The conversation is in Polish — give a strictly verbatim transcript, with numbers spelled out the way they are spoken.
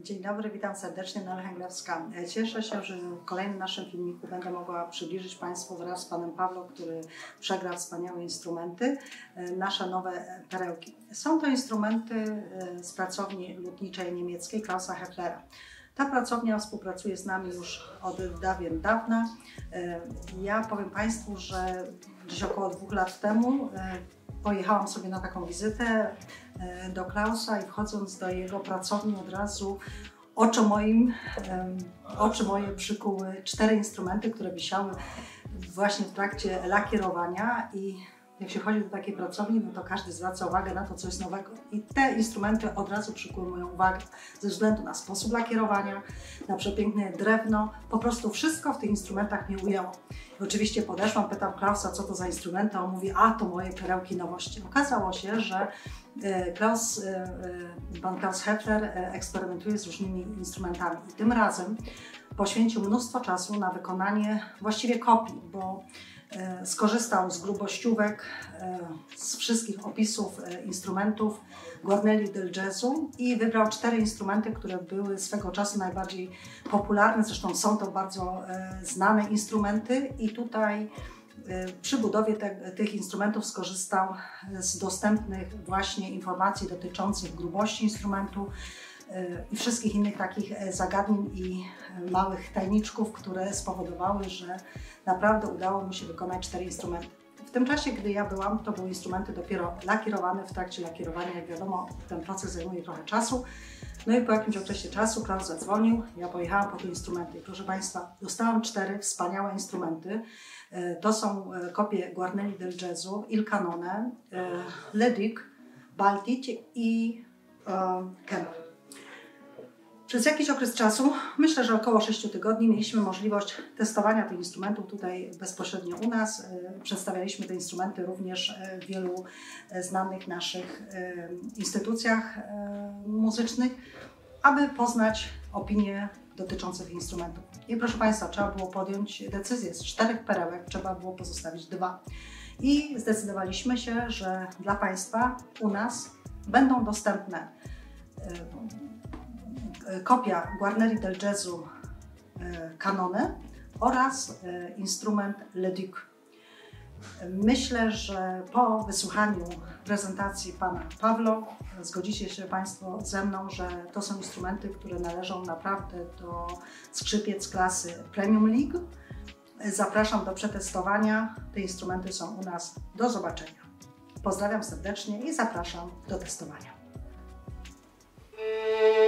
Dzień dobry, witam serdecznie, Nela Hęglewska. Cieszę się, że w kolejnym naszym filmiku będę mogła przybliżyć Państwu wraz z Panem Pawlo, który przegra wspaniałe instrumenty, nasze nowe perełki. Są to instrumenty z pracowni lutniczej niemieckiej Klausa Hefflera. Ta pracownia współpracuje z nami już od dawien dawna. Ja powiem Państwu, że gdzieś około dwóch lat temu pojechałam sobie na taką wizytę do Klausa i wchodząc do jego pracowni od razu oczy, moim, oczy moje przykuły cztery instrumenty, które wisiały właśnie w trakcie lakierowania i jak się chodzi do takiej pracowni, no to każdy zwraca uwagę na to, co jest nowego. I te instrumenty od razu przykuły moją uwagę ze względu na sposób lakierowania, na przepiękne drewno. Po prostu wszystko w tych instrumentach mnie ujęło. I oczywiście podeszłam, pytam Klausa, co to za instrumenty, a on mówi, a to moje perełki nowości. Okazało się, że Klaus, pan Klaus Heffler eksperymentuje z różnymi instrumentami i tym razem poświęcił mnóstwo czasu na wykonanie właściwie kopii, bo skorzystał z grubościówek, z wszystkich opisów instrumentów Guarneri del Jazzu i wybrał cztery instrumenty, które były swego czasu najbardziej popularne. Zresztą są to bardzo znane instrumenty i tutaj przy budowie te, tych instrumentów skorzystał z dostępnych właśnie informacji dotyczących grubości instrumentu i wszystkich innych takich zagadnień i małych tajniczków, które spowodowały, że naprawdę udało mu się wykonać cztery instrumenty. W tym czasie, gdy ja byłam, to były instrumenty dopiero lakierowane. W trakcie lakierowania, jak wiadomo, ten proces zajmuje trochę czasu. No i po jakimś okresie czasu Klaus zadzwonił, ja pojechałam po te instrumenty. I proszę Państwa, dostałam cztery wspaniałe instrumenty. To są kopie Guarneri del Jazzu, Il Canone, Le Duc, Baltic i Kemper. Przez jakiś okres czasu, myślę, że około sześciu tygodni, mieliśmy możliwość testowania tych instrumentów tutaj bezpośrednio u nas. Przedstawialiśmy te instrumenty również w wielu znanych naszych instytucjach muzycznych, aby poznać opinie dotyczące tych instrumentów. I proszę Państwa, trzeba było podjąć decyzję. Z czterech perełek trzeba było pozostawić dwa. I zdecydowaliśmy się, że dla Państwa u nas będą dostępne kopia Guarneri del Jazzu Canone oraz instrument Le Duc. Myślę, że po wysłuchaniu prezentacji Pana Pawła zgodzicie się Państwo ze mną, że to są instrumenty, które należą naprawdę do skrzypiec klasy Premium League. Zapraszam do przetestowania. Te instrumenty są u nas. Do zobaczenia. Pozdrawiam serdecznie i zapraszam do testowania.